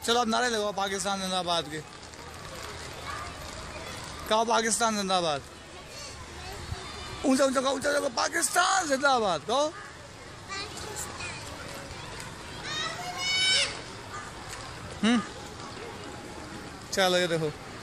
चलो अब नारे लगाओ पाकिस्तान जिंदाबाद के। कहो पाकिस्तान जिंदाबाद। ऊंचा ऊंचा कहो, ऊंचा ऊंचा, पाकिस्तान जिंदाबाद कहो। चलो ये देखो।